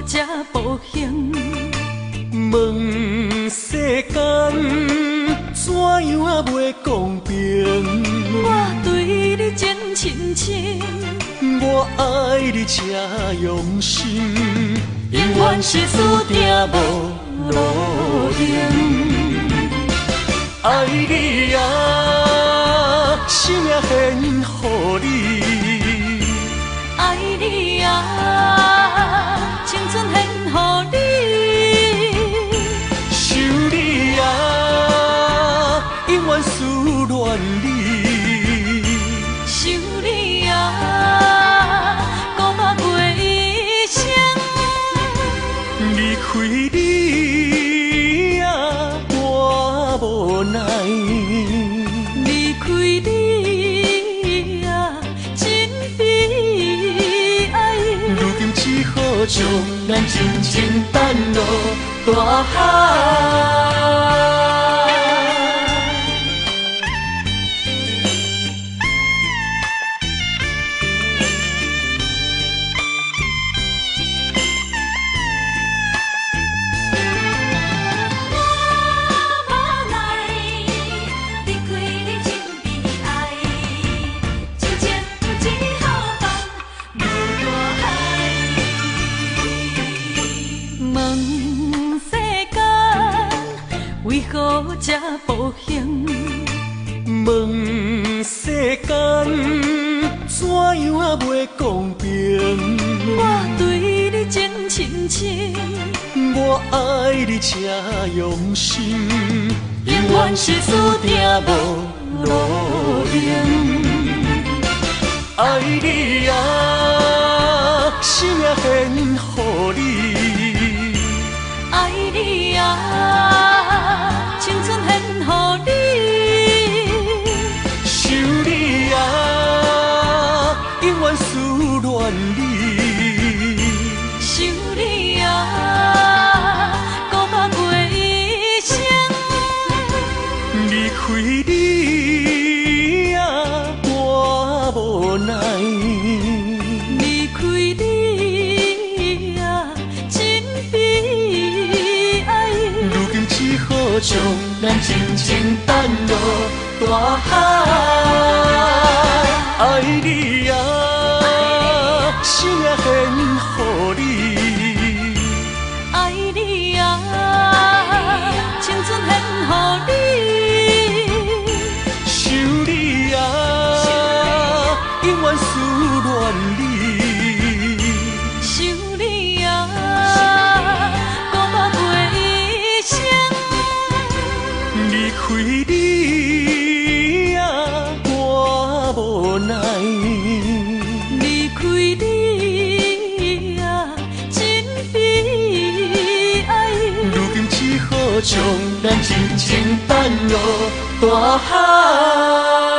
才步行。 问世间怎样啊袂公平？ 我对你真深情， 我爱你这用心， 永远是注定无路用。 爱你啊，生命献予你， 爱你啊，青春献予你， 想你啊，永远思恋你， 想你啊，孤单过一生。 离开你啊，我无奈。 离开你啊，真悲哀。 如今只好将咱真情等落大海。 为何这步行？ 问世间怎样啊袂公平？ 我对你真深情， 我爱你这用心， 永远是注定无路用。 爱你啊，生命献予你， 爱你啊，青春献予你， 想你啊，永远思恋你， 想你啊，孤单过一生。 离开你啊，我无奈。 离开你啊，真悲哀。 如今只好将咱真情等落大海。爱你啊，生命献予你， 爱你啊，青春献予你， 想你啊，永远思恋你， 想你啊，孤单过一生。 离开你啊，我无奈。 离开你啊，真悲哀。 如今只好将咱真情等落大海。